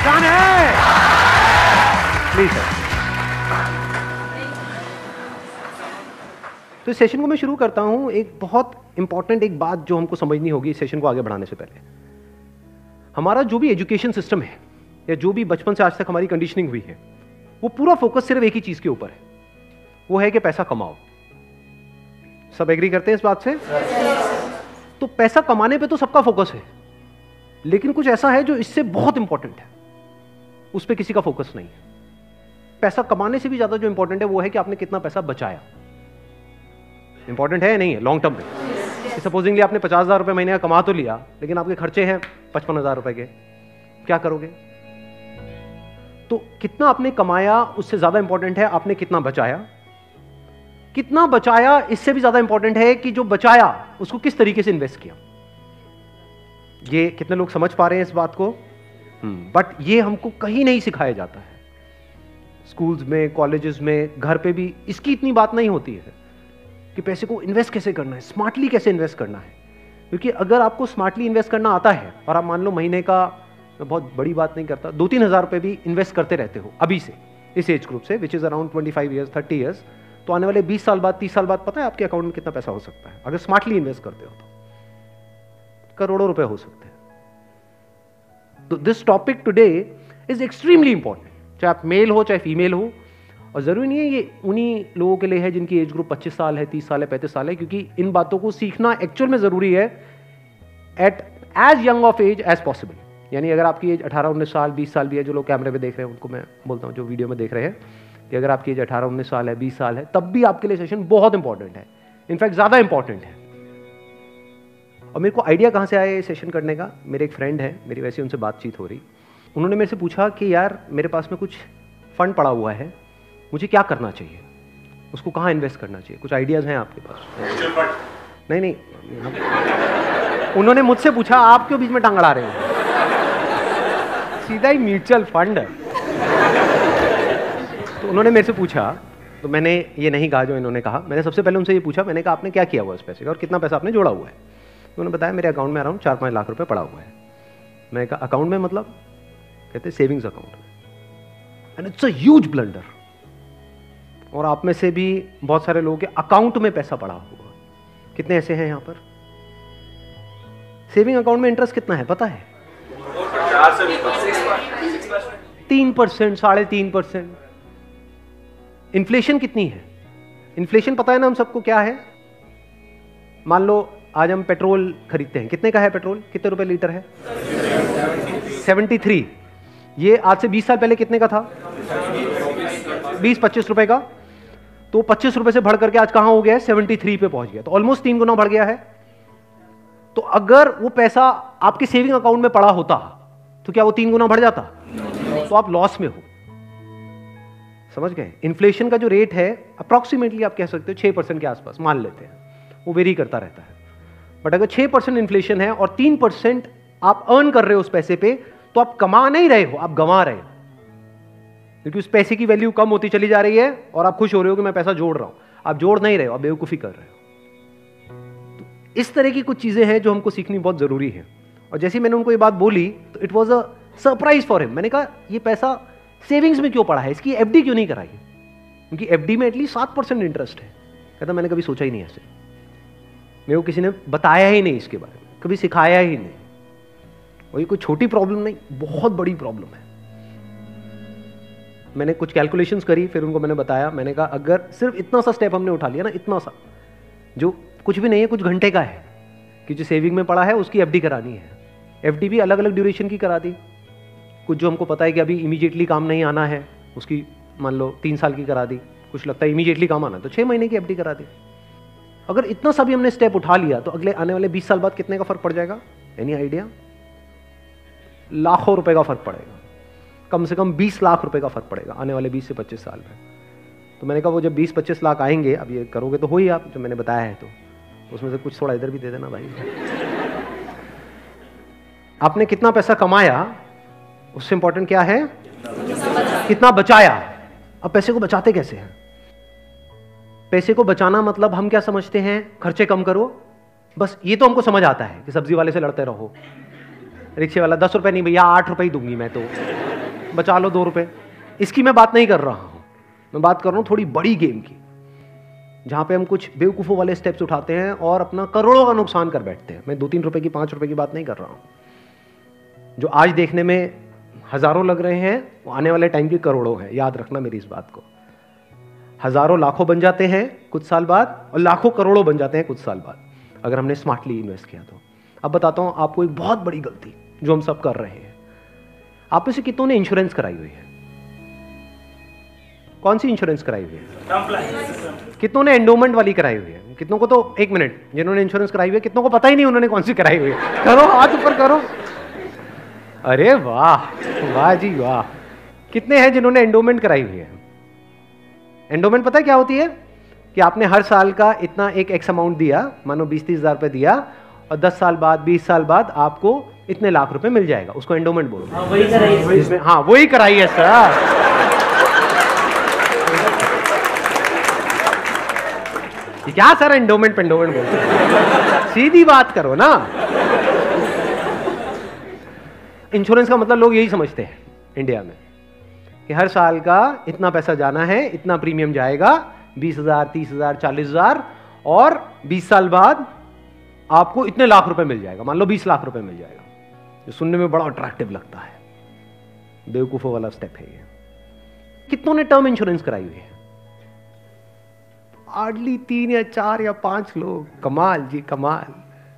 Done है। Please sir. तो इस सेशन को मैं शुरू करता हूं। एक बहुत इंपॉर्टेंट एक बात जो हमको समझनी होगी इस सेशन को आगे बढ़ाने से पहले। हमारा जो भी एजुकेशन सिस्टम है या जो भी बचपन से आज तक हमारी कंडीशनिंग हुई है, वो पूरा फोकस सिर्फ एक ही चीज के ऊपर है, वो है कि पैसा कमाओ। सब एग्री करते हैं इस बात से? तो पैसा कमाने पे तो सबका फोकस है, लेकिन कुछ ऐसा है जो इससे बहुत इंपॉर्टेंट है, उस पर किसी का फोकस नहीं है। पैसा कमाने से भी ज्यादा जो इंपॉर्टेंट है वो है कि आपने कितना पैसा बचाया। इंपॉर्टेंट है या नहीं है लॉन्ग टर्म में? सपोजिंगली आपने 50,000 रुपए महीने का कमा तो लिया, लेकिन आपके खर्चे हैं 55,000 रुपए के, क्या करोगे? तो कितना आपने कमाया उससे ज्यादा इंपॉर्टेंट है आपने कितना बचाया। कितना बचाया इससे भी ज्यादा इंपॉर्टेंट है कि जो बचाया उसको किस तरीके से इन्वेस्ट किया। ये कितने लोग समझ पा रहे हैं इस बात को? बट ये हमको कहीं नहीं सिखाया जाता है। स्कूल्स में, कॉलेजेस में, घर पे भी इसकी इतनी बात नहीं होती है कि पैसे को इन्वेस्ट कैसे करना है, स्मार्टली कैसे इन्वेस्ट करना है। क्योंकि अगर आपको स्मार्टली इन्वेस्ट करना आता है और आप मान लो महीने का, मैं बहुत बड़ी बात नहीं करता, 2-3 हज़ार रुपए भी इन्वेस्ट करते रहते हो अभी से, इस एज ग्रुप से, which is around 25 years 30 years, तो आने वाले 20 साल बाद, 30 साल बाद पता है आपके अकाउंट में कितना पैसा हो सकता है अगर स्मार्टली इन्वेस्ट करते हो तो? करोड़ों रुपए हो सकते हैं। तो this topic today is extremely important, चाहे आप मेल हो चाहे फीमेल हो। और जरूरी नहीं है ये उन्हीं लोगों के लिए है जिनकी एज ग्रुप 25 साल है, 30 साल है, 35 साल है, क्योंकि इन बातों को सीखना एक्चुअल में जरूरी है at as young of age as possible. यानी अगर आपकी एज 18-19 साल, 20 साल भी है, जो लोग कैमरे पे देख रहे हैं उनको मैं बोलता हूँ, जो वीडियो में देख रहे हैं, कि अगर आपकी एज 18-19 साल है, 20 साल है, तब भी आपके लिए सेशन बहुत इंपॉर्टेंट है, इनफैक्ट ज्यादा इंपॉर्टेंट है। और मेरे को आइडिया कहाँ से आया ये सेशन करने का? मेरे एक फ्रेंड है, मेरी वैसे उनसे बातचीत हो रही, उन्होंने मेरे से पूछा कि यार मेरे पास में कुछ फंड पड़ा हुआ है, मुझे क्या करना चाहिए, उसको कहाँ इन्वेस्ट करना चाहिए, कुछ आइडियाज हैं आपके पास? नहीं, उन्होंने मुझसे पूछा, आप क्यों बीच में टांग अड़ा रहे हैं? सीधा ही म्यूचुअल फंड है। तो उन्होंने मेरे से पूछा, तो मैंने ये नहीं कहा जो इन्होंने कहा, मैंने सबसे पहले उनसे ये पूछा, मैंने कहा आपने क्या किया हुआ उस पैसे का और कितना पैसा आपने जोड़ा हुआ है? उन्होंने बताया मेरे अकाउंट में अराउंड 4-5 लाख रुपए पड़ा हुआ है। मैंने कहा अकाउंट में मतलब? कहते सेविंग्स अकाउंट में। And it's a huge blunder. और आप में से भी बहुत सारे लोगों के अकाउंट में पैसा पड़ा हुआ, कितने ऐसे हैं यहाँ पर? सेविंग अकाउंट में इंटरेस्ट कितना है पता है? 3%, 3.5%। इन्फ्लेशन कितनी है? इन्फ्लेशन पता है ना हम सबको क्या है? मान लो आज हम पेट्रोल खरीदते हैं, कितने का है पेट्रोल? कितने रुपए लीटर है? 73। ये आज से 20 साल पहले कितने का था? 20-25 रुपए का। तो 25 रुपए से बढ़ करके आज कहां हो गया है? 73 पे पहुंच गया। तो ऑलमोस्ट 3 गुना बढ़ गया है। तो अगर वो पैसा आपके सेविंग अकाउंट में पड़ा होता तो क्या वो 3 गुना बढ़ जाता? तो आप लॉस में हो। समझ गए? इन्फ्लेशन का जो रेट है अप्रॉक्सीमेटली आप कह सकते हो 6% के आसपास मान लेते हैं, वो वेरी करता रहता है। बट अगर 6% इन्फ्लेशन है और 3% आप अर्न कर रहे हो उस पैसे पे, तो आप कमा नहीं रहे हो, आप गंवा रहे हो, क्योंकि उस पैसे की वैल्यू कम होती चली जा रही है और आप खुश हो रहे हो कि मैं पैसा जोड़ रहा हूं। आप जोड़ नहीं रहे हो, आप बेवकूफी कर रहे हो। तो इस तरह की कुछ चीजें हैं जो हमको सीखनी बहुत जरूरी है। और जैसे मैंने उनको ये बात बोली तो it was a surprise for him. मैंने कहा ये पैसा सेविंग्स में क्यों पड़ा है, इसकी एफडी क्यों नहीं कराई? क्योंकि एफडी में एटलीस्ट 7% इंटरेस्ट है। कहता मैंने कभी सोचा ही नहीं ऐसे, मेरे को किसी ने बताया ही नहीं इसके बारे में, कभी सिखाया ही नहीं। और ये कोई छोटी प्रॉब्लम नहीं, बहुत बड़ी प्रॉब्लम है। मैंने कुछ कैलकुलेशंस करी, फिर उनको मैंने बताया। मैंने कहा अगर सिर्फ इतना सा स्टेप हमने उठा लिया ना, इतना सा जो कुछ भी नहीं है, कुछ घंटे का है, कि जो सेविंग में पड़ा है उसकी एफडी करानी है। एफडी भी अलग अलग ड्यूरेशन की करा दी। कुछ जो हमको पता है कि अभी इमीडिएटली काम नहीं आना है, उसकी मान लो 3 साल की करा दी। कुछ लगता है इमीडिएटली काम आना, तो 6 महीने की एफडी करा दी। अगर इतना सा भी हमने स्टेप उठा लिया तो अगले आने वाले 20 साल बाद कितने का फर्क पड़ जाएगा? Any idea? लाखों रुपए का फर्क पड़ेगा, कम से कम 20 लाख रुपए का फर्क पड़ेगा आने वाले 20 से 25 साल में। तो मैंने कहा वो जब 20-25 लाख आएंगे, अब ये करोगे तो हो ही आप, जो मैंने बताया है, तो उसमें से कुछ थोड़ा इधर भी दे देना भाई। आपने कितना पैसा कमाया उससे इंपॉर्टेंट क्या है? कितना बचाया। अब पैसे को बचाते कैसे हैं? पैसे को बचाना मतलब हम क्या समझते हैं? खर्चे कम करो, बस ये तो हमको समझ आता है कि सब्जी वाले से लड़ते रहो, रिक्शे वाला 10 रुपए नहीं भैया 8 रुपए ही दूंगी मैं, तो बचा लो 2 रुपए। इसकी मैं बात नहीं कर रहा हूं, मैं बात कर रहा हूं थोड़ी बड़ी गेम की, जहां पे हम कुछ बेवकूफ़ों वाले स्टेप्स उठाते हैं और अपना करोड़ों का नुकसान कर बैठते हैं। मैं 2-3 रुपए की, 5 रुपए की बात नहीं कर रहा हूं। जो आज देखने में हजारों लग रहे हैं वो आने वाले टाइम की करोड़ों है। याद रखना मेरी इस बात को। हजारों लाखों बन जाते हैं कुछ साल बाद और लाखों करोड़ों बन जाते हैं कुछ साल बाद, अगर हमने स्मार्टली इन्वेस्ट किया तो। अब बताता हूं आपको एक बहुत बड़ी गलती जो हम सब कर रहे हैं। आप में से कितनों ने इंश्योरेंस कराई हुई है? कौन सी इंश्योरेंस कराई हुई है? कितनों ने एंडोमेंट वाली कराई हुई है? कितनों को तो, एक मिनट, जिन्होंने इंश्योरेंस कराई हुई है कितनों को पता ही नहीं उन्होंने कौन सी कराई हुई है? करो, हाथ ऊपर करो। अरे वाह, वाह जी वाह। कितने हैं जिन्होंने एंडोमेंट कराई हुई है? एंडोमेंट पता है क्या होती है? कि आपने हर साल का इतना एक एक्स अमाउंट दिया, मानो 20-30 हज़ार रुपए दिया, और 10 साल बाद, 20 साल बाद आपको इतने लाख रुपए मिल जाएगा। उसको एंडोमेंट बोलते हैं। वही कराई इसमें, हाँ वही कराई है सर। क्या सर एंडोमेंट पेंडोमेंट बोलते हैं? सीधी बात करो ना। इंश्योरेंस का मतलब लोग यही समझते हैं इंडिया में कि हर साल का इतना पैसा जाना है, इतना प्रीमियम जाएगा, 20,000, 30,000, 40,000, और 20 साल बाद आपको इतने लाख रुपए मिल जाएगा। मान लो 20 लाख रुपए मिल जाएगा। ये सुनने में बड़ा अट्रैक्टिव लगता है। बेवकूफों वाला स्टेप है ये। कितनों ने टर्म इंश्योरेंस कराई हुई है? हार्डली 3 या 4 या 5 लोग। कमाल जी कमाल।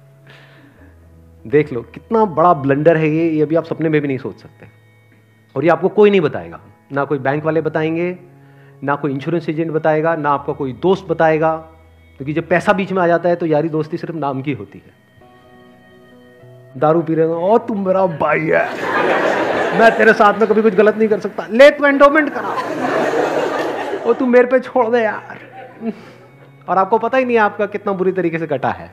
देख लो कितना बड़ा ब्लंडर है ये अभी आप सपने में भी नहीं सोच सकते। और ये आपको कोई नहीं बताएगा, ना कोई बैंक वाले बताएंगे, ना कोई इंश्योरेंस एजेंट बताएगा, ना आपका कोई दोस्त बताएगा, क्योंकि जब पैसा बीच में आ जाता है तो यारी दोस्ती सिर्फ नाम की होती है। दारू पी रहे हो, ओ तुम मेरा भाई है, मैं तेरे साथ में कभी कुछ गलत नहीं कर सकता, ले तू एंडोमेंट करा, ओ तू मेरे पे छोड़ दे यार। और आपको पता ही नहीं आपका कितना बुरी तरीके से कटा है।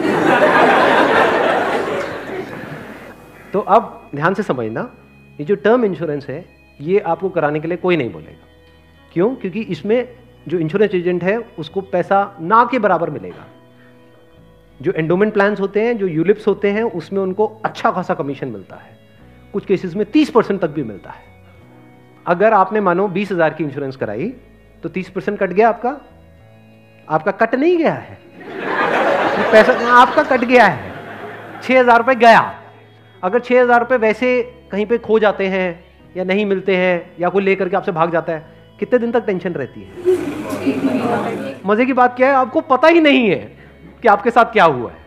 तो अब ध्यान से समझना, ये जो टर्म इंश्योरेंस है ये आपको कराने के लिए कोई नहीं बोलेगा। क्यों? क्योंकि इसमें जो इंश्योरेंस एजेंट है उसको पैसा ना के बराबर मिलेगा। जो एंडोमेंट प्लान्स होते हैं, जो यूलिप्स होते हैं, उसमें उनको अच्छा खासा कमीशन मिलता है। कुछ केसेस में 30% तक भी मिलता है। अगर आपने मानो 20,000 की इंश्योरेंस कराई तो 30% कट गया आपका। आपका कट नहीं गया है, पैसा आपका कट गया है। 6,000 रुपए गया। अगर 6,000 रुपए वैसे कहीं पे खो जाते हैं या नहीं मिलते हैं या कोई लेकर के आपसे भाग जाता है, कितने दिन तक टेंशन रहती है? मजे की बात क्या है, आपको पता ही नहीं है कि आपके साथ क्या हुआ है।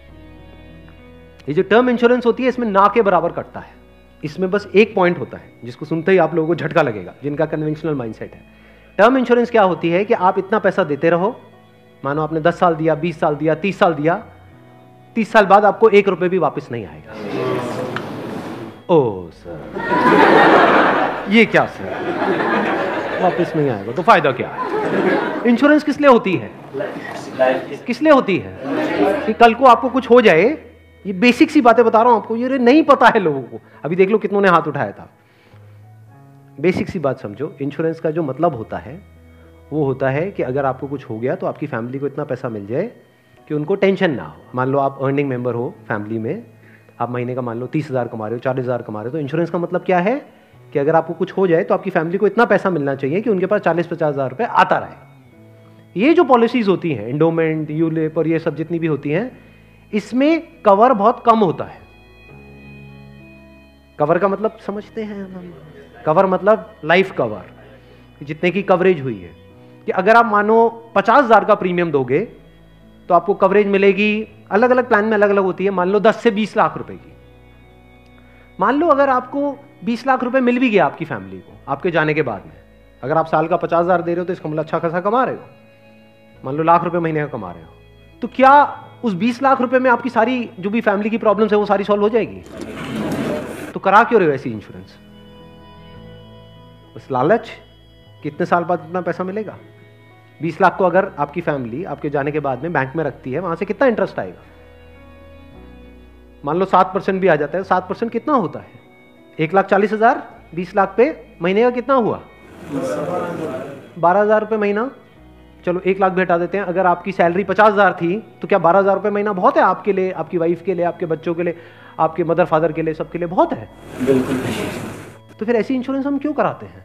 ये जो टर्म इंश्योरेंस होती है इसमें ना के बराबर कटता है। इसमें बस एक पॉइंट होता है जिसको सुनते ही आप लोगों को झटका लगेगा, जिनका कन्वेंशनल माइंडसेट है। टर्म इंश्योरेंस क्या होती है कि आप इतना पैसा देते रहो, मानो आपने 10 साल दिया, 20 साल दिया, 30 साल दिया, 30 साल बाद आपको 1 रुपए भी वापस नहीं आएगा। ओ सर, ये क्या सर, वापस नहीं आएगा तो फायदा क्या है? इंश्योरेंस किस लिए होती है? किस लिए होती है? कि कल को आपको कुछ हो जाए। ये बेसिक सी बातें बता रहा हूं आपको, ये नहीं पता है लोगों को। अभी देख लो कितनों ने हाथ उठाया था। बेसिक सी बात समझो, इंश्योरेंस का जो मतलब होता है वो होता है कि अगर आपको कुछ हो गया तो आपकी फैमिली को इतना पैसा मिल जाए कि उनको टेंशन ना हो। मान लो आप अर्निंग मेंबर हो फैमिली में, आप महीने का मान लो 30,000 कमा रहे हो, 40,000 कमा रहे हो, तो इंश्योरेंस का मतलब क्या है कि अगर आपको कुछ हो जाए तो आपकी फैमिली को इतना पैसा मिलना चाहिए कि उनके पास 40-50,000 रुपए आता रहे। ये जो पॉलिसीज होती हैं, एंडोमेंट, यूलिप और ये सब जितनी भी होती हैं, इसमें कवर बहुत कम होता है। कवर का मतलब समझते हैं हम? कवर मतलब लाइफ कवर, जितने की कवरेज हुई है। कि अगर आप मानो 50,000 का प्रीमियम दोगे तो आपको कवरेज मिलेगी, अलग अलग प्लान में अलग अलग होती है, मान लो 10 से 20 लाख रुपए की। मान लो अगर आपको 20 लाख रुपए मिल भी गया आपकी फैमिली को आपके जाने के बाद में, अगर आप साल का 50,000 दे रहे हो तो इसका मतलब अच्छा खासा कमा रहे हो, मान लो लाख रुपए महीने का कमा रहे हो, तो क्या उस 20 लाख रुपए में आपकी सारी जो भी फैमिली की प्रॉब्लम्स है वो सारी सॉल्व हो जाएगी? तो करा क्यों रहे हो ऐसी इंश्योरेंस? बस लालच, कितने साल बाद इतना पैसा मिलेगा। 20 लाख को अगर आपकी फैमिली आपके जाने के बाद में बैंक में रखती है, वहां से कितना इंटरेस्ट आएगा? मान लो 7% भी आ जाता है। 7% कितना होता है? 1,40,000, 20 लाख पे महीने का कितना हुआ? 12,000 रुपए महीना। चलो 1 लाख भी हटा देते हैं। अगर आपकी सैलरी 50,000 थी तो क्या 12,000 रुपए महीना बहुत है आपके लिए, आपकी वाइफ के लिए, आपके बच्चों के लिए, आपके मदर फादर के लिए, सबके लिए बहुत है? बिल्कुल। तो फिर ऐसी इंश्योरेंस हम क्यों कराते हैं?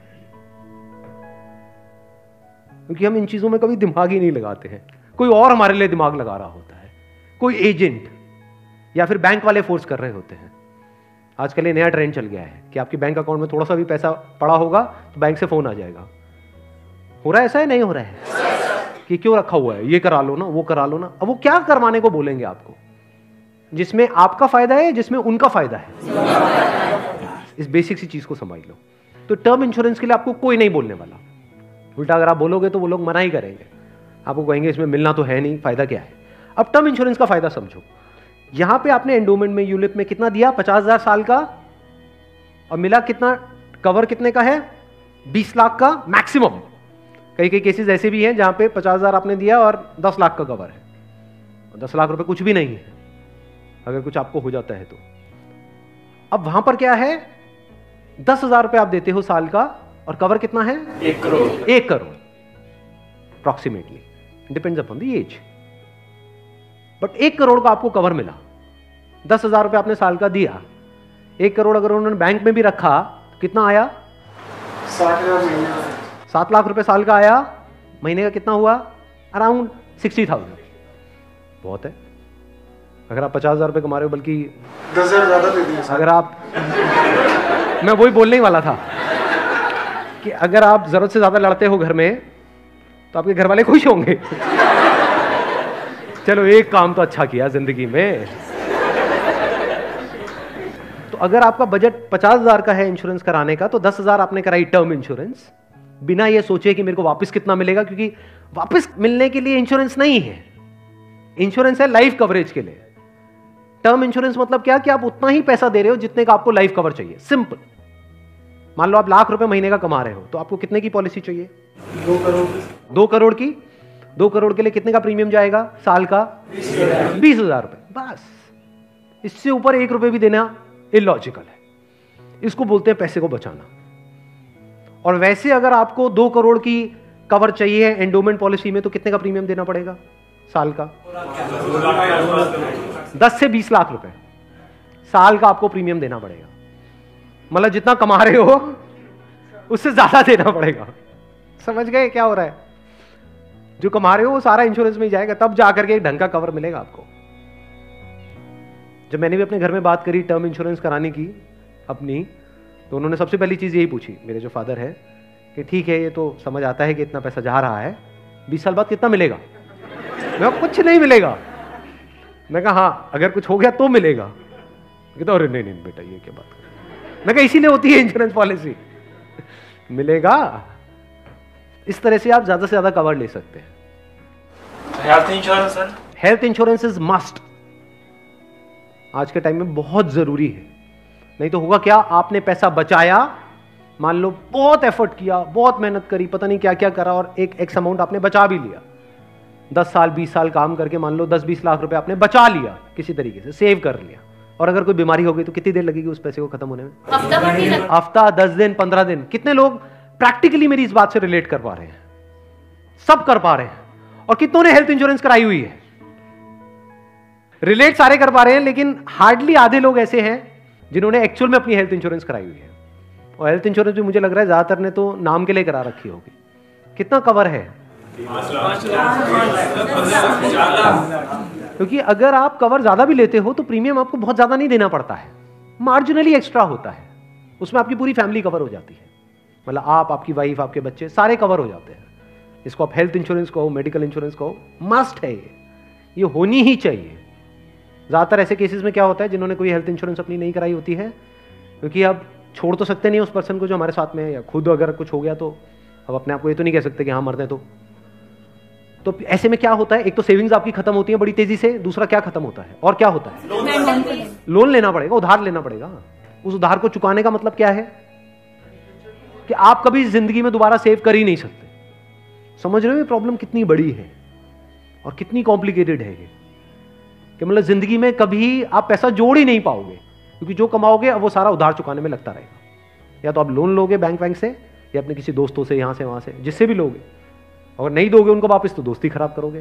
क्योंकि हम इन चीजों में कभी दिमाग ही नहीं लगाते हैं। कोई और हमारे लिए दिमाग लगा रहा होता है, कोई एजेंट या फिर बैंक वाले फोर्स कर रहे होते हैं। आजकल ये नया ट्रेंड चल गया है कि आपके बैंक अकाउंट में थोड़ा सा भी पैसा पड़ा होगा तो बैंक से फोन आ जाएगा। हो रहा है ऐसा है? नहीं हो रहा है कि क्यों रखा हुआ है, ये करा लो ना, वो करा लो ना। अब वो क्या करवाने को बोलेंगे आपको, जिसमें आपका फायदा है, जिसमें उनका फायदा है। इस बेसिक सी चीज को समझ लो। तो टर्म इंश्योरेंस के लिए आपको कोई नहीं बोलने वाला। उल्टा अगर आप बोलोगे तो वो लोग मना ही करेंगे, आपको कहेंगे इसमें मिलना तो है नहीं, फायदा क्या है। अब टर्म इंश्योरेंस का फायदा समझो। यहां पे आपने एंडोमेंट में, यूलिप में कितना दिया? 50,000 साल का, और मिला कितना? कवर कितने का है? 20 लाख का मैक्सिमम। कई कई केसेस ऐसे भी हैं जहां पे 50,000 आपने दिया और 10 लाख का कवर है। 10 लाख रुपए कुछ भी नहीं है अगर कुछ आपको हो जाता है तो। अब वहां पर क्या है? 10,000 रुपए आप देते हो साल का, और कवर कितना है? 1 crore. 1 crore approximately, depends upon the age. But 1 crore का आपको कवर मिला। 10,000 रुपए आपने साल का दिया, 1 करोड़ अगर उन्होंने बैंक में भी रखा तो कितना आया? 7 लाख रुपए साल का आया। महीने का कितना हुआ? अराउंड 60,000। बहुत है। अगर आप 50,000 रुपए कमा रहे हो, बल्कि 10,000 ज्यादा दे दिए। अगर आप मैं वही बोलने ही वाला था कि अगर आप जरूरत से ज्यादा लड़ते हो घर में तो आपके घर वाले खुश होंगे। चलो एक काम तो अच्छा किया जिंदगी में। तो अगर आपका बजट 50,000 का है इंश्योरेंस कराने का, तो 10,000 आपने कराई टर्म इंश्योरेंस, बिना ये सोचे कि मेरे को वापस कितना मिलेगा, क्योंकि वापस मिलने के लिए इंश्योरेंस नहीं है। इंश्योरेंस है लाइफ कवरेज के लिए। टर्म इंश्योरेंस मतलब क्या? कि आप उतना ही पैसा दे रहे हो जितने का आपको लाइफ कवर चाहिए। सिंपल। मान लो आप लाख रुपए महीने का कमा रहे हो, तो आपको कितने की पॉलिसी चाहिए? 2 करोड़। 2 करोड़ की। 2 करोड़ के लिए कितने का प्रीमियम जाएगा साल का? 20,000 रुपए। बस, इससे ऊपर 1 रुपए भी देना इलॉजिकल है। इसको बोलते हैं पैसे को बचाना। और वैसे अगर आपको 2 करोड़ की कवर चाहिए एंडोमेंट पॉलिसी में, तो कितने का प्रीमियम देना पड़ेगा साल का? 10 से 20 लाख रुपए साल का आपको प्रीमियम देना पड़ेगा। मतलब जितना कमा रहे हो उससे ज्यादा देना पड़ेगा। समझ गए क्या हो रहा है? जो कमा रहे हो वो सारा इंश्योरेंस में ही जाएगा, तब जाकर के एक ढंग का कवर मिलेगा आपको। जब मैंने भी अपने घर में बात करी टर्म इंश्योरेंस कराने की अपनी, तो उन्होंने सबसे पहली चीज यही पूछी, मेरे जो फादर है, कि ठीक है ये तो समझ आता है कि इतना पैसा जा रहा है, 20 साल बाद कितना मिलेगा? मैं कुछ नहीं मिलेगा। मैं कहा हाँ अगर कुछ हो गया तो मिलेगा। कहता अरे नहीं नहीं बेटा ये क्या बात कर। मैं कहा इसीलिए होती है इंश्योरेंस पॉलिसी, मिलेगा। इस तरह से आप ज्यादा से ज्यादा कवर ले सकते हैं। Health insurance sir? Health insurance is must. आज के टाइम में बहुत जरूरी है। नहीं तो होगा क्या? आपने पैसा बचाया, मान लो बहुत एफर्ट किया, बहुत मेहनत करी, पता नहीं क्या क्या करा, और एक एक्स अमाउंट आपने बचा भी लिया। 10 साल 20 साल काम करके मान लो 10-20 लाख रुपए आपने बचा लिया, किसी तरीके से सेव कर लिया। और अगर कोई बीमारी हो गई तो कितनी देर लगेगी उस पैसे को खत्म होने में? हफ्ता, 10 दिन, 15 दिन। कितने लोग प्रैक्टिकली मेरी इस बात से रिलेट कर पा रहे हैं? सब कर पा रहे हैं। और कितनों ने हेल्थ इंश्योरेंस कराई हुई है? रिलेट सारे कर पा रहे हैं, लेकिन हार्डली आधे लोग ऐसे हैं जिन्होंने एक्चुअल में अपनी हेल्थ इंश्योरेंस कराई हुई है। और हेल्थ इंश्योरेंस भी मुझे लग रहा है ज्यादातर ने तो नाम के लिए करा रखी होगी। कितना कवर है? क्योंकि अगर आप कवर ज्यादा भी लेते हो तो प्रीमियम आपको बहुत ज्यादा नहीं देना पड़ता है, मार्जिनली एक्स्ट्रा होता है। उसमें आपकी पूरी फैमिली कवर हो जाती है। मतलब आप, आपकी वाइफ, आपके बच्चे सारे कवर हो जाते हैं। इसको आप हेल्थ इंश्योरेंस कहो, मेडिकल इंश्योरेंस कहो, मस्ट है ये होनी ही चाहिए। ज्यादातर ऐसे केसेस में क्या होता है, जिन्होंने कोई हेल्थ इंश्योरेंस अपनी नहीं कराई होती है, क्योंकि अब छोड़ तो सकते नहीं उस पर्सन को जो हमारे साथ में है, या खुद अगर कुछ हो गया तो अब अपने आप को ये तो नहीं कह सकते कि हाँ मर दें। तो ऐसे में क्या होता है, एक तो सेविंग्स आपकी खत्म होती है बड़ी तेजी से, दूसरा क्या खत्म होता है, और क्या होता है? लोन लेना पड़ेगा, उधार लेना पड़ेगा। उस उधार को चुकाने का मतलब क्या है? कि आप कभी जिंदगी में दोबारा सेव कर ही नहीं सकते। समझ रहे हो ये प्रॉब्लम कितनी बड़ी है और कितनी कॉम्प्लिकेटेड है ये? कि मतलब जिंदगी में कभी आप पैसा जोड़ ही नहीं पाओगे, क्योंकि जो कमाओगे अब वो सारा उधार चुकाने में लगता रहेगा। या तो आप लोन लोगे बैंक से, या अपने किसी दोस्तों से, यहां से वहां से, जिससे भी लोगे। और नहीं दोगे उनको वापस तो दोस्ती खराब करोगे।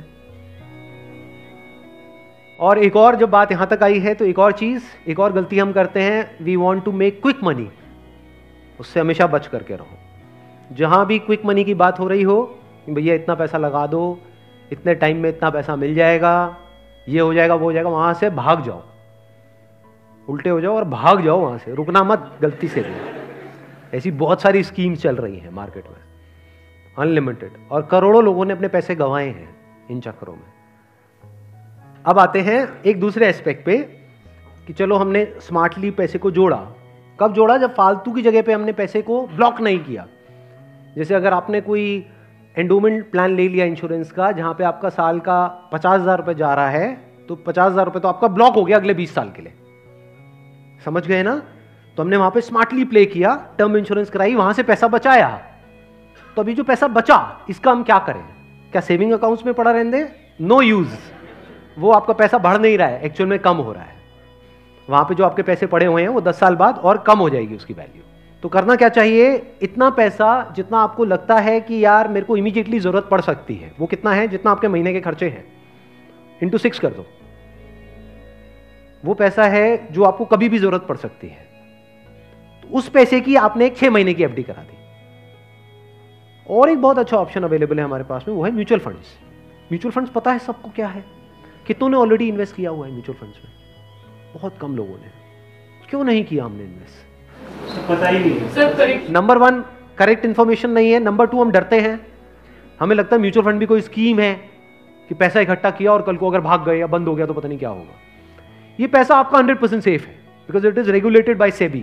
और एक और जब बात यहां तक आई है तो एक और चीज, एक और गलती हम करते हैं, we want to make quick money. उससे हमेशा बच करके रहो। जहां भी क्विक मनी की बात हो रही हो, भैया इतना पैसा लगा दो, इतने टाइम में इतना पैसा मिल जाएगा, ये हो जाएगा, वो हो जाएगा, वहां से भाग जाओ, उल्टे हो जाओ और भाग जाओ वहां से, रुकना मत गलती से भी। ऐसी बहुत सारी स्कीम्स चल रही हैं मार्केट में, अनलिमिटेड, और करोड़ों लोगों ने अपने पैसे गंवाए हैं इन चक्करों में। अब आते हैं एक दूसरे एस्पेक्ट पे कि चलो हमने स्मार्टली पैसे को जोड़ा। कब जोड़ा? जब फालतू की जगह पे हमने पैसे को ब्लॉक नहीं किया। जैसे अगर आपने कोई एंडोमेंट प्लान ले लिया इंश्योरेंस का, जहां पे आपका साल का 50,000 रुपये जा रहा है, तो 50,000 रुपये तो आपका ब्लॉक हो गया अगले 20 साल के लिए। समझ गए ना? तो हमने वहां पे स्मार्टली प्ले किया, टर्म इंश्योरेंस कराई, वहां से पैसा बचाया। तो अभी जो पैसा बचा, इसका हम क्या करें? क्या सेविंग अकाउंट्स में पड़ा रहने दें? No use. वो आपका पैसा बढ़ नहीं रहा है, एक्चुअल में कम हो रहा है। वहां पे जो आपके पैसे पड़े हुए हैं वो 10 साल बाद और कम हो जाएगी उसकी वैल्यू। तो करना क्या चाहिए? इतना पैसा जितना आपको लगता है कि यार मेरे को इमीडिएटली जरूरत पड़ सकती है, वो कितना है? जितना आपके महीने के खर्चे हैं, इंटू 6 कर दो। वो पैसा है जो आपको कभी भी जरूरत पड़ सकती है। तो उस पैसे की आपने एक 6 महीने की एफडी करा दी। और एक बहुत अच्छा ऑप्शन अवेलेबल है हमारे पास में, वो है म्यूचुअल फंड्स। म्यूचुअल फंड्स पता है सबको क्या है? कितनों ने ऑलरेडी इन्वेस्ट किया हुआ है म्यूचुअल फंड्स में? बहुत कम लोगों ने। क्यों नहीं किया हमने इन्वेस्ट? पता ही नहीं है। नंबर 1 करेक्ट इंफॉर्मेशन नहीं है। नंबर 2 हम डरते हैं, हमें लगता है म्यूचुअल फंड भी कोई स्कीम है कि पैसा इकट्ठा किया और कल को अगर भाग गए या बंद हो गया तो पता नहीं क्या होगा। ये पैसा आपका 100% सेफ है, because it is regulated by SEBI.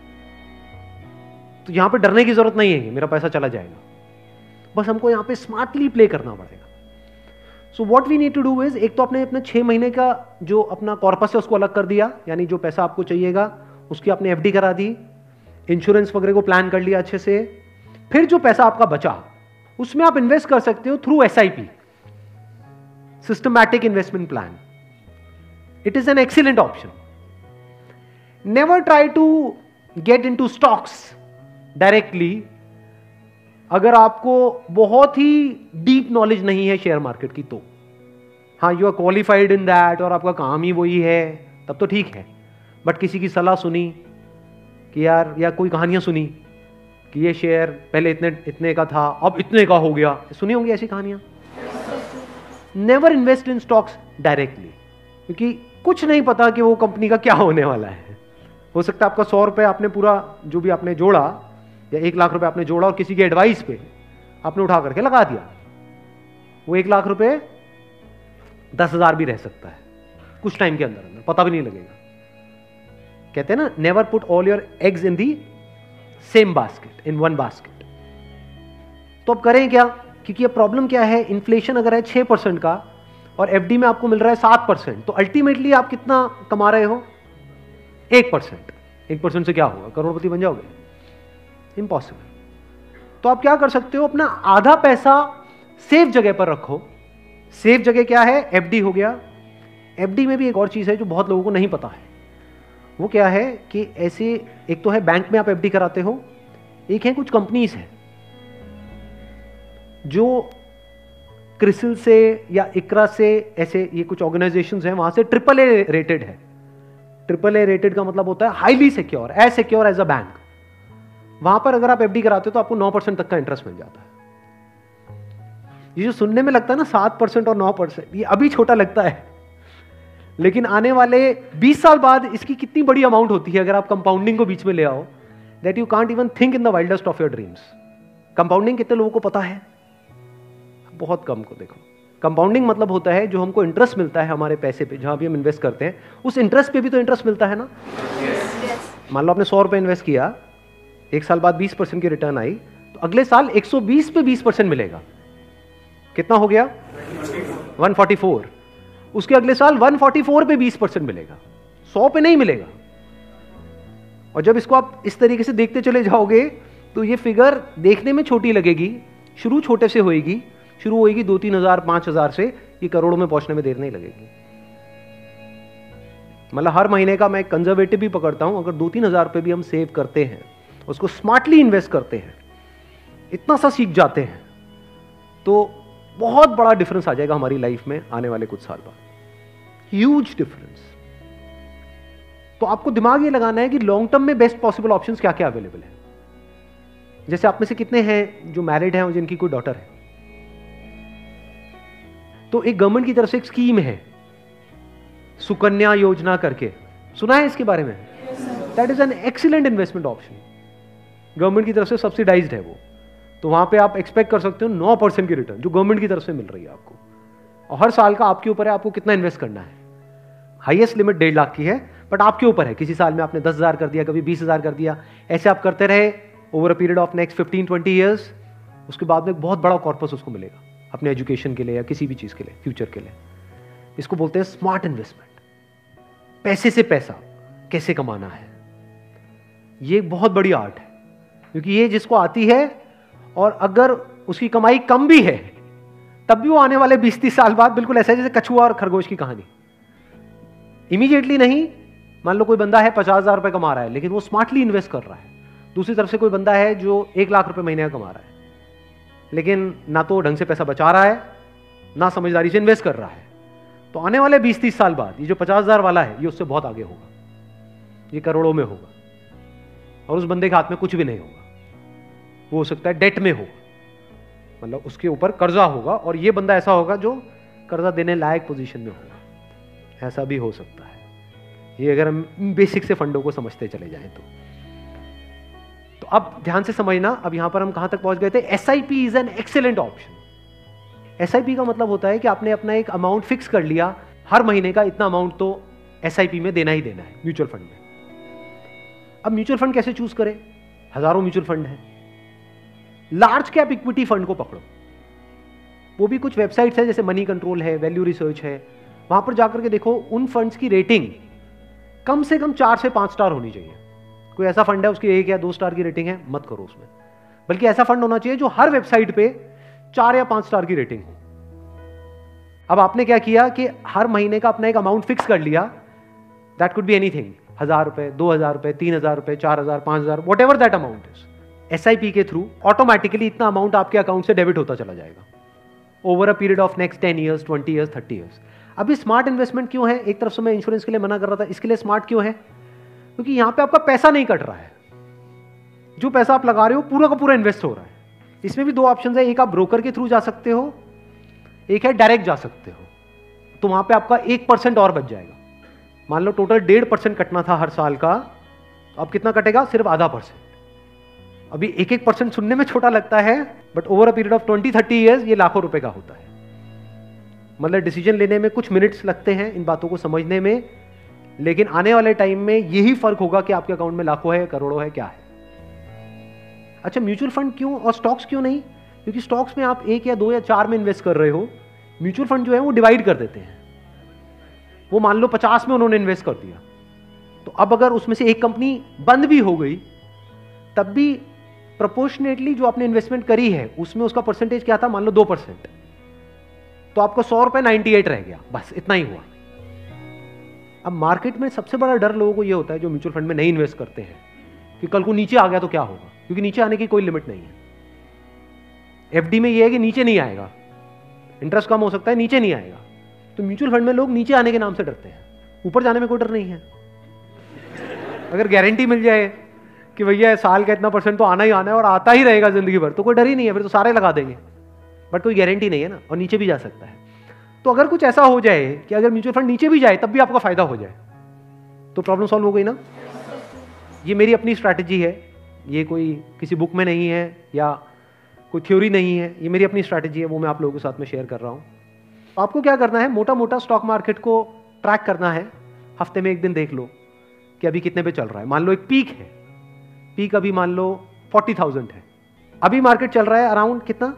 तो यहां पे डरने की जरूरत नहीं है कि मेरा पैसा चला जाएगा, बस हमको यहां पे स्मार्टली प्ले करना पड़ेगा। So what we need to do is, एक तो आपने अपने 6 महीने का जो अपना कॉर्पस है उसको अलग कर दिया, यानी जो पैसा आपको चाहिएगा उसकी आपने एफडी करा दी, इंश्योरेंस वगैरह को प्लान कर लिया अच्छे से। फिर जो पैसा आपका बचा उसमें आप इन्वेस्ट कर सकते हो through SIP, systematic investment plan. It is an excellent option. Never try to get into stocks directly अगर आपको बहुत ही डीप नॉलेज नहीं है शेयर मार्केट की। तो हाँ, you are qualified in that और आपका काम ही वही है, तब तो ठीक है। बट किसी की सलाह सुनी कि यार, या कोई कहानियां सुनी कि ये शेयर पहले इतने का था अब इतने का हो गया, सुनी होंगी ऐसी कहानियां। Never invest in stocks directly, क्योंकि कुछ नहीं पता कि वो कंपनी का क्या होने वाला है। हो सकता है आपका 100 रुपये आपने पूरा जो भी आपने जोड़ा या 1 लाख रुपए आपने जोड़ा और किसी के एडवाइस पे आपने उठा करके लगा दिया, वो 1 लाख रुपए 10,000 भी रह सकता है कुछ टाइम के अंदर, पता भी नहीं लगेगा। कहते हैं ना, never put all your eggs in the same basket, in one basket. तो अब करें क्या? क्योंकि ये प्रॉब्लम क्या है, इन्फ्लेशन अगर है 6% का और एफडी में आपको मिल रहा है 7%, तो अल्टीमेटली आप कितना कमा रहे हो? 1%। 1% से क्या होगा? करोड़पति बन जाओगे? इम्पॉसिबल। तो आप क्या कर सकते हो, अपना आधा पैसा सेफ जगह पर रखो। सेफ जगह क्या है? एफडी हो गया। एफडी में भी एक और चीज है जो बहुत लोगों को नहीं पता है। वो क्या है कि ऐसे, एक तो है बैंक में आप एफडी कराते हो, एक है कुछ कंपनीज है जो क्रिसिल से या इकरा से, ऐसे ये कुछ ऑर्गेनाइजेशंस हैं, वहां से AAA रेटेड है। AAA रेटेड का मतलब होता है highly secure, as secure as a bank. वहां पर अगर आप एफडी कराते हो तो आपको 9% तक का इंटरेस्ट मिल जाता है। ये जो सुनने में लगता है ना 7% और 9%, ये अभी छोटा लगता है, लेकिन आने वाले 20 साल बाद इसकी कितनी बड़ी अमाउंट होती है अगर आप कंपाउंडिंग को बीच में ले आओ, that you can't even think in the wildest of your dreams. Compounding कितने लोगों को पता है? बहुत कम को। देखो, कंपाउंडिंग मतलब होता है जो हमको इंटरेस्ट मिलता है हमारे पैसे पे, जहां भी हम इन्वेस्ट करते हैं उस इंटरेस्ट पे भी तो इंटरेस्ट मिलता है ना। मान लो आपने 100 रुपए इन्वेस्ट किया, 1 साल बाद 20% की रिटर्न आई, तो अगले साल 120 पे 20% मिलेगा। कितना हो गया? 144। उसके अगले साल 144 पे 20% मिलेगा, 100 पे नहीं मिलेगा। और जब इसको आप इस तरीके से देखते चले जाओगे तो ये फिगर देखने में छोटी लगेगी, शुरू छोटे से होएगी, शुरू होएगी 2-3 हजार 5 हजार से, ये करोड़ों में पहुंचने में देर नहीं लगेगी। मतलब हर महीने का मैं कंजर्वेटिव भी पकड़ता हूं, अगर 2-3 हजार रुपए भी हम सेव करते हैं, उसको स्मार्टली इन्वेस्ट करते हैं, इतना सा सीख जाते हैं, तो बहुत बड़ा डिफरेंस आ जाएगा हमारी लाइफ में आने वाले कुछ साल बाद। Huge difference. तो आपको दिमाग ये लगाना है कि लॉन्ग टर्म में बेस्ट पॉसिबल ऑप्शंस क्या क्या अवेलेबल है। जैसे आप में से कितने हैं जो मैरिड हैं और जिनकी कोई डॉटर है? तो एक गवर्नमेंट की तरफ से एक स्कीम है सुकन्या योजना करके, सुना है इसके बारे में? That is an excellent investment option, government की तरफ से सब्सिडाइज्ड है वो। तो वहां पे आप एक्सपेक्ट कर सकते हो 9% की रिटर्न जो गवर्नमेंट की तरफ से मिल रही है आपको, और हर साल का आपके ऊपर है आपको कितना इन्वेस्ट करना है। हाईएस्ट लिमिट 1.5 लाख की है, बट आपके ऊपर है। किसी साल में आपने 10,000 कर दिया, कभी 20,000 कर दिया, ऐसे आप करते रहे over a period of next 15-20 years. उसके बाद में एक बहुत बड़ा कॉर्पस उसको मिलेगा अपने एजुकेशन के लिए या किसी भी चीज के लिए, फ्यूचर के लिए। इसको बोलते हैं स्मार्ट इन्वेस्टमेंट। पैसे से पैसा कैसे कमाना है, ये एक बहुत बड़ी आर्ट है, क्योंकि ये जिसको आती है और अगर उसकी कमाई कम भी है तब भी वो आने वाले 20-30 साल बाद बिल्कुल ऐसा है जैसे कछुआ और खरगोश की कहानी। इमीडिएटली नहीं, मान लो कोई बंदा है 50,000 रुपए कमा रहा है लेकिन वो स्मार्टली इन्वेस्ट कर रहा है। दूसरी तरफ से कोई बंदा है जो 1 लाख रुपए महीने का कमा रहा है लेकिन ना तो ढंग से पैसा बचा रहा है ना समझदारी से इन्वेस्ट कर रहा है। तो आने वाले 20-30 साल बाद ये जो 50,000 वाला है ये उससे बहुत आगे होगा, ये करोड़ों में होगा, और उस बंदे के हाथ में कुछ भी नहीं होगा। वो हो सकता है डेट में होगा, मतलब उसके ऊपर कर्जा होगा, और ये बंदा ऐसा होगा जो कर्जा देने लायक पोजीशन में होगा। ऐसा भी हो सकता है, ये अगर हम बेसिक से फंडों को समझते चले जाएं तो अब ध्यान से समझना। अब यहां पर हम कहां तक पहुंच गए थे? SIP is an excellent option. SIP का मतलब होता है कि आपने अपना एक अमाउंट फिक्स कर लिया, हर महीने का इतना अमाउंट तो एसआईपी में देना ही देना है म्यूचुअल फंड में। अब म्यूचुअल फंड कैसे चूज करें? हजारों म्यूचुअल फंड है। लार्ज कैप इक्विटी फंड को पकड़ो, वो भी कुछ वेबसाइट्स है जैसे मनी कंट्रोल है, वैल्यू रिसर्च है, वहां पर जाकर के देखो उन फंड्स की रेटिंग कम से कम 4 से 5 स्टार होनी चाहिए। कोई ऐसा फंड है उसकी 1 या 2 स्टार की रेटिंग है, मत करो उसमें, बल्कि ऐसा फंड होना चाहिए जो हर वेबसाइट पे 4 या 5 स्टार की रेटिंग हो। अब आपने क्या किया कि हर महीने का अपना एक अमाउंट फिक्स कर लिया, दैट कुड बी एनीथिंग, 1,000 रुपए, 2,000 रुपए, 3,000 रुपए, 4,000, 5,000, whatever that amount is. SIP के थ्रू ऑटोमेटिकली इतना अमाउंट आपके अकाउंट से डेबिट होता चला जाएगा over a period of next 10 years, 20 years, 30 years. अभी स्मार्ट इन्वेस्टमेंट क्यों है? एक तरफ से मैं इंश्योरेंस के लिए मना कर रहा था, इसके लिए स्मार्ट क्यों है? क्योंकि यहां पे आपका पैसा नहीं कट रहा है, जो पैसा आप लगा रहे हो पूरा का पूरा इन्वेस्ट हो रहा है। इसमें भी 2 ऑप्शन है, एक आप ब्रोकर के थ्रू जा सकते हो, एक है डायरेक्ट जा सकते हो। तो वहां पे आपका 1% और बच जाएगा। मान लो टोटल 1.5% कटना था हर साल का, तो अब कितना कटेगा? सिर्फ 0.5%। अभी 1% सुनने में छोटा लगता है, but over a period of 20-30 years ये लाखों रुपए का होता है। मतलब डिसीजन लेने में कुछ मिनट्स लगते हैं इन बातों को समझने में, लेकिन आने वाले टाइम में यही फर्क होगा कि आपके अकाउंट में लाखों है, करोड़ों है, क्या है। अच्छा, म्यूचुअल फंड क्यों और स्टॉक्स क्यों नहीं? क्योंकि स्टॉक्स में आप 1 या 2 या 4 में इन्वेस्ट कर रहे हो, म्यूचुअल फंड जो है वो डिवाइड कर देते हैं। वो मान लो 50 में उन्होंने इन्वेस्ट कर दिया, तो अब अगर उसमें से एक कंपनी बंद भी हो गई तब भी प्रोपोर्शनेटली जो आपने इन्वेस्टमेंट करी है उसमें उसका परसेंटेज क्या था? मान लो 2%, तो आपका 100 रुपए 98 रह गया, बस इतना ही हुआ। अब मार्केट में सबसे बड़ा डर लोगों को यह होता है जो म्यूचुअल फंड में नहीं इन्वेस्ट करते हैं कि कल को नीचे आ गया तो क्या होगा, क्योंकि नीचे आने की कोई लिमिट नहीं है। एफडी में यह है कि नीचे नहीं आएगा, इंटरेस्ट कम हो सकता है, नीचे नहीं आएगा। तो म्यूचुअल फंड में लोग नीचे आने के नाम से डरते हैं, ऊपर जाने में कोई डर नहीं है। अगर गारंटी मिल जाए कि भैया साल का इतना % तो आना ही आना है और आता ही रहेगा जिंदगी भर, तो कोई डर ही नहीं है, फिर तो सारे लगा देंगे। बट कोई गारंटी नहीं है ना, और नीचे भी जा सकता है। तो अगर कुछ ऐसा हो जाए कि अगर म्यूचुअल फंड नीचे भी जाए तब भी आपका फायदा हो जाए, तो प्रॉब्लम सॉल्व हो गई ना। ये मेरी अपनी स्ट्रैटेजी है, ये कोई किसी बुक में नहीं है या कोई थ्योरी नहीं है, ये मेरी अपनी स्ट्रैटेजी है, वो मैं आप लोगों के साथ में शेयर कर रहा हूं। तो आपको क्या करना है? मोटा मोटा स्टॉक मार्केट को ट्रैक करना है, हफ्ते में 1 दिन देख लो कि अभी कितने पे चल रहा है। मान लो एक पीक है, पीक अभी मान लो 40,000 है, अभी मार्केट चल रहा है अराउंड कितना?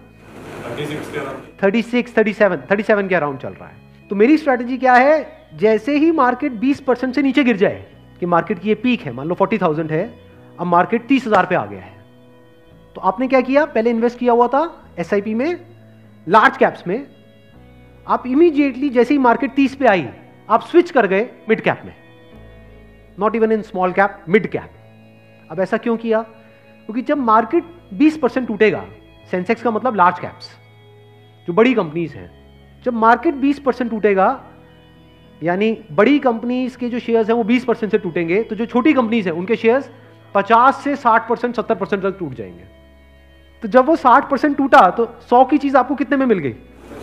37 के अराउंड चल रहा है। तो मेरी स्ट्रैटेजी क्या है? जैसे ही मार्केट 20% से नीचे गिर जाए कि मार्केट की ये पीक है, मान लो 40,000 है, अब मार्केट 30,000 पे आ गया है, तो आपने क्या किया? पहले इन्वेस्ट किया हुआ था एसआईपी में, लार्ज कैप्स में, आप इमीडिएटली जैसे ही मार्केट 30 पे आई आप स्विच कर गए मिड कैप में, not even in small cap, mid cap. अब ऐसा क्यों किया? क्योंकि जब मार्केट 20% टूटेगा, सेंसेक्स का मतलब लार्ज कैप्स जो बड़ी कंपनीज हैं, जब मार्केट 20% टूटेगा यानी बड़ी कंपनीज के जो शेयर्स हैं वो 20% से टूटेंगे, तो जो छोटी कंपनीज हैं उनके शेयर्स 50 से 60%, 70% तक टूट जाएंगे। तो जब वो 60% टूटा तो 100 की चीज आपको कितने में मिल गई?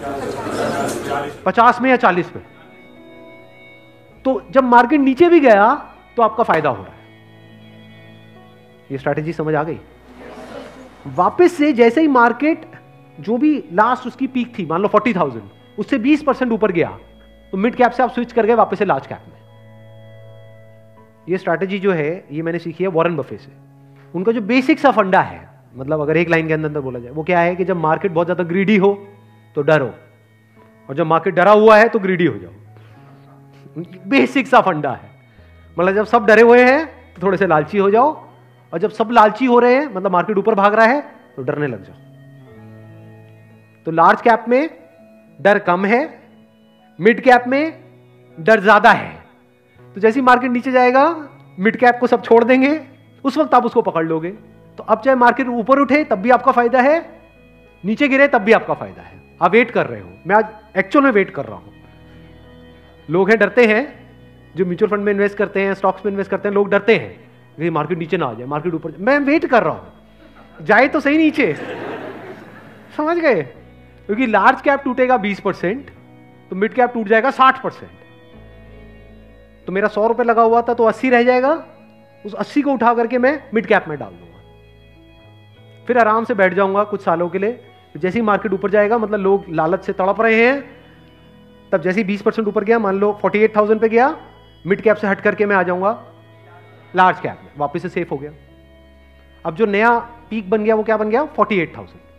50 में या 40 में। तो जब मार्केट नीचे भी गया तो आपका फायदा हो रहा है। ये स्ट्रैटेजी समझ आ गई? वापस से जैसे ही मार्केट जो भी लास्ट उसकी पीक थी, मान लो 40,000, उससे 20% ऊपर गया तो मिड कैप से आप स्विच कर गए वापस से लार्ज कैप में। ये स्ट्रैटेजी जो है ये मैंने सीखी है वॉरेन बफे से। उनका जो बेसिक सा फंडा है, मतलब अगर एक लाइन के अंदर बोला जाए, वो क्या है कि जब मार्केट बहुत ज्यादा ग्रीडी हो तो डरो, और जब मार्केट डरा हुआ है तो ग्रीडी हो जाओ। बेसिक सा फंडा है। मतलब जब सब डरे हुए हैं तो थोड़े से लालची हो जाओ, और जब सब लालची हो रहे हैं, मतलब मार्केट ऊपर भाग रहा है, तो डरने लग जाओ। तो लार्ज कैप में डर कम है, मिड कैप में डर ज्यादा है। तो जैसे ही मार्केट नीचे जाएगा मिड कैप को सब छोड़ देंगे, उस वक्त आप उसको पकड़ लोगे। तो अब चाहे मार्केट ऊपर उठे तब भी आपका फायदा है, नीचे गिरे तब भी आपका फायदा है। आप वेट कर रहे हो, मैं आज एक्चुअल में वेट कर रहा हूं। लोग हैं डरते हैं, जो म्यूचुअल फंड में इन्वेस्ट करते हैं, स्टॉक्स में इन्वेस्ट करते हैं, लोग डरते हैं कि मार्केट नीचे ना आ जाए, मार्केट ऊपर। मैं वेट कर रहा हूं, जाए तो सही नीचे। समझ गए? क्योंकि लार्ज कैप टूटेगा 20%, तो मिड कैप टूट जाएगा 60%। तो मेरा 100 रुपए लगा हुआ था तो 80 रह जाएगा, उस 80 को उठा करके मैं मिड कैप में डाल दूंगा, फिर आराम से बैठ जाऊंगा कुछ सालों के लिए। जैसे ही मार्केट ऊपर जाएगा, मतलब लोग लालच से तड़प रहे हैं, तब जैसे ही 20% ऊपर गया, मान लो 48,000 पे गया, मिड कैप से हट करके मैं आ जाऊंगा लार्ज कैप में, वापस से सेफ हो गया। अब जो नया पीक बन गया वो क्या बन गया? 48,000।